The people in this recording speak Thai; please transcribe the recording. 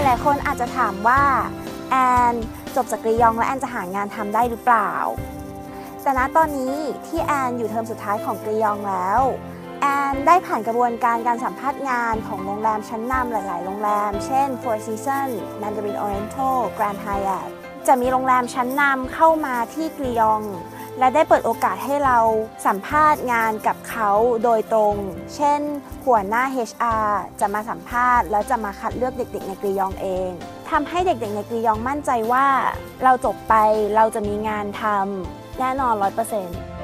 ลายๆคนอาจจะถามว่าแอนจบจากกรียองแล้วแอนจะหางานทำได้หรือเปล่าแต่ณตอนนี้ที่แอนอยู่เทอมสุดท้ายของกรียองแล้วแอนได้ผ่านกระบวนการสัมภาษณ์งานของโรงแรมชั้นนำหลายๆโรงแรมเช่น Four Seasons Mandarin Oriental Grand Hyatt จะมีโรงแรมชั้นนำเข้ามาที่กรียองและได้เปิดโอกาสให้เราสัมภาษณ์งานกับเขาโดยตรงเช่นหัวหน้า HR จะมาสัมภาษณ์แล้วจะมาคัดเลือกเด็กๆในกรียองเองทำให้เด็กๆในกรียองมั่นใจว่าเราจบไปเราจะมีงานทำแน่นอน 100%